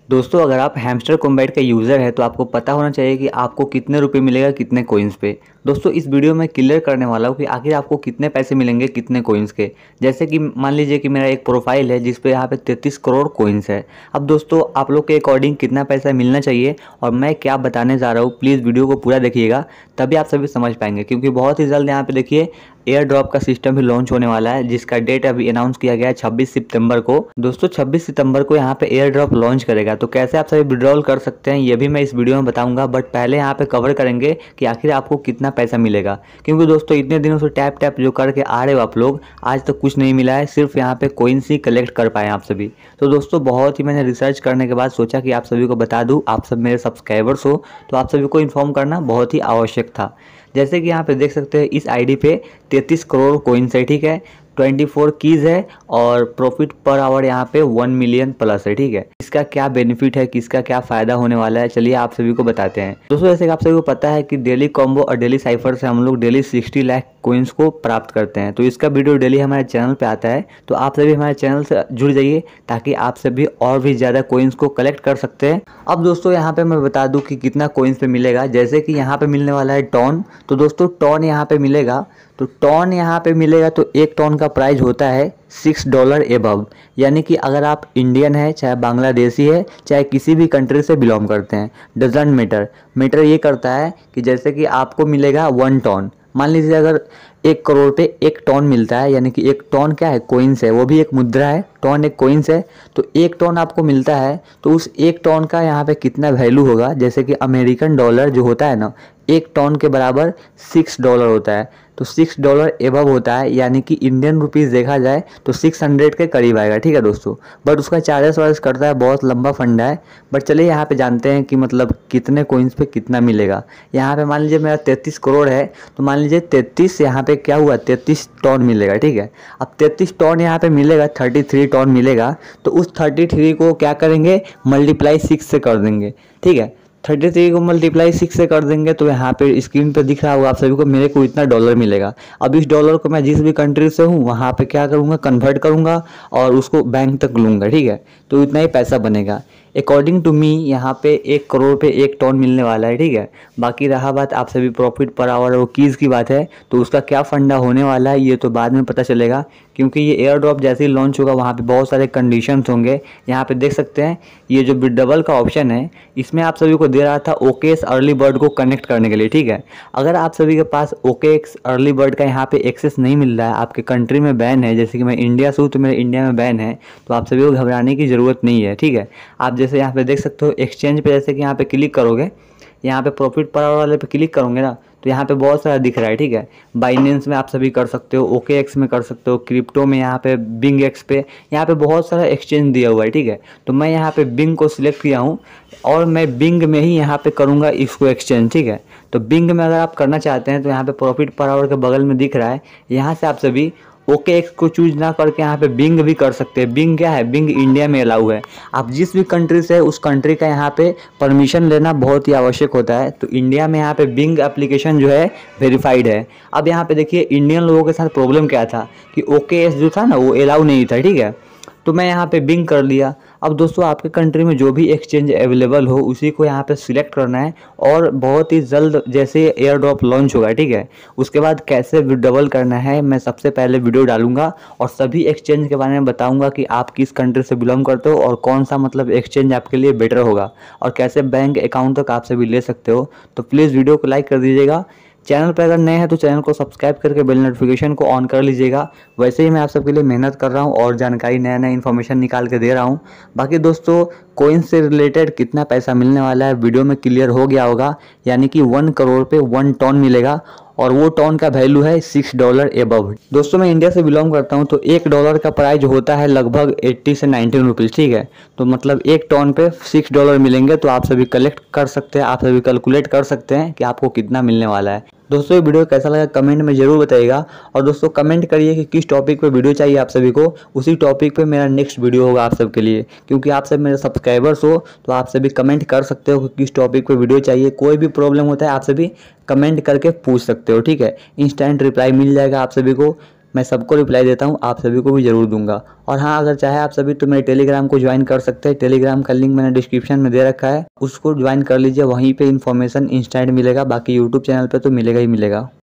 दोस्तों अगर आप हैमस्टर कॉम्बैट का यूज़र है तो आपको पता होना चाहिए कि आपको कितने रुपए मिलेगा कितने कोइंस पे। दोस्तों इस वीडियो में क्लियर करने वाला हूँ कि आखिर आपको कितने पैसे मिलेंगे कितने कोइंस के। जैसे कि मान लीजिए कि मेरा एक प्रोफाइल है जिस पे यहाँ पे 33 करोड़ कोइंस है। अब दोस्तों आप लोग के अकॉर्डिंग कितना पैसा मिलना चाहिए और मैं क्या बताने जा रहा हूँ, प्लीज़ वीडियो को पूरा देखिएगा तभी आप सभी समझ पाएंगे। क्योंकि बहुत ही जल्द यहाँ पे देखिए एयर ड्रॉप का सिस्टम भी लॉन्च होने वाला है जिसका डेट अभी अनाउंस किया गया है 26 सितंबर को। दोस्तों 26 सितंबर को यहाँ पे एयर ड्रॉप लॉन्च करेगा, तो कैसे आप सभी विड्रॉल कर सकते हैं ये भी मैं इस वीडियो में बताऊंगा। बट पहले यहाँ पे कवर करेंगे कि आखिर आपको कितना पैसा मिलेगा। क्योंकि दोस्तों इतने दिनों से टैप टैप जो करके आ रहे हो आप लोग, आज तक कुछ नहीं मिला है, सिर्फ यहाँ पे कोइंस ही कलेक्ट कर पाए आप सभी। तो दोस्तों बहुत ही मैंने रिसर्च करने के बाद सोचा कि आप सभी को बता दूँ, आप सब मेरे सब्सक्राइबर्स हो तो आप सभी को इन्फॉर्म करना बहुत ही आवश्यक था। जैसे कि यहाँ पे देख सकते हैं इस आईडी पे 33 करोड़ कोइंस है, ठीक है, 24 कीज़ है और प्रॉफिट पर आवर यहाँ पे 1 मिलियन प्लस है, ठीक है। इसका क्या बेनिफिट है, किसका क्या फ़ायदा होने वाला है, चलिए आप सभी को बताते हैं। दोस्तों जैसे कि आप सभी को पता है कि डेली कॉम्बो और डेली साइफर से हम लोग डेली 60 लाख कोइंस को प्राप्त करते हैं। तो इसका वीडियो डेली हमारे चैनल पे आता है, तो आप सभी हमारे चैनल से जुड़ जाइए ताकि आप सभी और भी ज़्यादा कोइंस को कलेक्ट कर सकते हैं। अब दोस्तों यहाँ पे मैं बता दूँ कि कितना कोइंस पे मिलेगा। जैसे कि यहाँ पे मिलने वाला है टॉन, तो दोस्तों टॉन यहाँ पे मिलेगा, तो टॉन यहाँ पे मिलेगा तो एक टॉन का प्राइस होता है $6 एबव। यानी कि अगर आप इंडियन है, चाहे बांग्लादेशी है, चाहे किसी भी कंट्री से बिलोंग करते हैं, डजेंट मैटर ये करता है कि जैसे कि आपको मिलेगा 1 टॉन। मान लीजिए अगर 1 करोड़ पे 1 टॉन मिलता है, यानी कि 1 टॉन क्या है, कोइंस है, वो भी एक मुद्रा है, टॉन एक कोइंस है, तो 1 टॉन आपको मिलता है। तो उस 1 टॉन का यहाँ पे कितना वैल्यू होगा, जैसे कि अमेरिकन डॉलर जो होता है ना, 1 टॉन के बराबर $6 होता है। तो $6 एबव होता है, यानी कि इंडियन रुपीज़ देखा जाए तो 600 के करीब आएगा, ठीक है दोस्तों। बट उसका चार्जेस वार्जेस करता है, बहुत लंबा फंडा है। बट चलिए यहाँ पे जानते हैं कि मतलब कितने कोइंस पे कितना मिलेगा। यहाँ पे मान लीजिए मेरा 33 करोड़ है, तो मान लीजिए 33 यहाँ पे क्या हुआ, 33 टॉन मिलेगा, ठीक है। अब 33 टॉन यहाँ पे मिलेगा, 33 टॉन मिलेगा, तो उस 33 को क्या करेंगे, मल्टीप्लाई 6 से कर देंगे, ठीक है। 33 को मल्टीप्लाई 6 से कर देंगे तो यहाँ पे स्क्रीन पे दिख रहा होगा आप सभी को, मेरे को इतना डॉलर मिलेगा। अब इस डॉलर को मैं जिस भी कंट्री से हूँ वहाँ पे क्या करूँगा, कन्वर्ट करूँगा और उसको बैंक तक लूँगा, ठीक है। तो इतना ही पैसा बनेगा अकॉर्डिंग टू मी। यहाँ पे 1 करोड़ पे 1 टॉन मिलने वाला है, ठीक है। बाकी रहा बात आप सभी प्रॉफिट पर आवर वो कीज़ की बात है, तो उसका क्या फंडा होने वाला है ये तो बाद में पता चलेगा। क्योंकि ये एयर ड्रॉप जैसे ही लॉन्च होगा वहाँ पे बहुत सारे कंडीशंस होंगे। यहाँ पे देख सकते हैं ये जो विड्रॉवल का ऑप्शन है, इसमें आप सभी को दे रहा था ओकेएक्स अर्ली बर्ड को कनेक्ट करने के लिए, ठीक है। अगर आप सभी के पास ओकेएक्स अर्ली बर्ड का यहाँ पे एक्सेस नहीं मिल रहा है, आपके कंट्री में बैन है, जैसे कि मैं इंडिया से हूँ तो मेरे इंडिया में बैन है, तो आप सभी को घबराने की ज़रूरत नहीं है, ठीक है। आप जैसे यहाँ पे देख सकते हो एक्सचेंज पे, जैसे कि यहाँ पे क्लिक करोगे, यहाँ पे प्रॉफिट पर आवर वाले पे क्लिक करोगे ना, तो यहाँ पे बहुत सारा दिख रहा है, ठीक है। बाइनेंस में आप सभी कर सकते हो, ओकेएक्स में कर सकते हो, क्रिप्टो में यहाँ पे बिंग एक्स पे, यहाँ पे बहुत सारा एक्सचेंज दिया हुआ है, ठीक है। तो मैं यहाँ पे बिंग को सिलेक्ट किया हूँ और मैं बिंग में ही यहाँ पे करूँगा इसको एक्सचेंज, ठीक है। तो बिंग में अगर आप करना चाहते हैं तो यहाँ पे प्रॉफिट पर आवर के बगल में दिख रहा है, यहाँ से आप सभी ओकेएक्स को चूज ना करके यहाँ पे बिंग भी कर सकते हैं। बिंग क्या है, बिंग इंडिया में अलाउ है। आप जिस भी कंट्री से है उस कंट्री का यहाँ पे परमिशन लेना बहुत ही आवश्यक होता है। तो इंडिया में यहाँ पे बिंग एप्लीकेशन जो है वेरीफाइड है। अब यहाँ पे देखिए इंडियन लोगों के साथ प्रॉब्लम क्या था कि ओकेएक्स जो था ना वो अलाउ नहीं था, ठीक है। तो मैं यहाँ पे बिंग कर लिया। अब दोस्तों आपके कंट्री में जो भी एक्सचेंज अवेलेबल हो उसी को यहाँ पे सिलेक्ट करना है और बहुत ही जल्द जैसे एयर ड्रॉप लॉन्च होगा, ठीक है, उसके बाद कैसे विड्रॉवल करना है मैं सबसे पहले वीडियो डालूंगा और सभी एक्सचेंज के बारे में बताऊंगा कि आप किस कंट्री से बिलोंग करते हो और कौन सा मतलब एक्सचेंज आपके लिए बेटर होगा और कैसे बैंक अकाउंट तक आप सभी ले सकते हो। तो प्लीज़ वीडियो को लाइक कर दीजिएगा। चैनल पर अगर नए हैं तो चैनल को सब्सक्राइब करके बेल नोटिफिकेशन को ऑन कर लीजिएगा। वैसे ही मैं आप सबके लिए मेहनत कर रहा हूँ और जानकारी नया नया इन्फॉर्मेशन निकाल के दे रहा हूँ। बाकी दोस्तों कोइन से रिलेटेड कितना पैसा मिलने वाला है वीडियो में क्लियर हो गया होगा, यानी कि 1 करोड़ पे 1 टॉन मिलेगा और वो टॉन का वैल्यू है $6 एबव। दोस्तों मैं इंडिया से बिलोंग करता हूँ तो $1 का प्राइस होता है लगभग 80 से 19 रुपीज़, ठीक है। तो मतलब 1 टॉन पे $6 मिलेंगे, तो आप सभी कलेक्ट कर सकते हैं, आप सभी कैलकुलेट कर सकते हैं कि आपको कितना मिलने वाला है। दोस्तों ये वीडियो कैसा लगा कमेंट में ज़रूर बताइएगा और दोस्तों कमेंट करिए कि किस टॉपिक पे वीडियो चाहिए आप सभी को, उसी टॉपिक पे मेरा नेक्स्ट वीडियो होगा आप सबके लिए। क्योंकि आप सब मेरे सब्सक्राइबर्स हो तो आप सभी कमेंट कर सकते हो कि किस टॉपिक पे वीडियो चाहिए। कोई भी प्रॉब्लम होता है आप सभी कमेंट करके पूछ सकते हो, ठीक है। इंस्टेंट रिप्लाई मिल जाएगा आप सभी को। मैं सबको रिप्लाई देता हूँ, आप सभी को भी ज़रूर दूंगा। और हाँ, अगर चाहे आप सभी तो मेरे टेलीग्राम को ज्वाइन कर सकते हैं। टेलीग्राम का लिंक मैंने डिस्क्रिप्शन में दे रखा है, उसको ज्वाइन कर लीजिए। वहीं पे इन्फॉर्मेशन इंस्टेंट मिलेगा, बाकी यूट्यूब चैनल पे तो मिलेगा ही मिलेगा।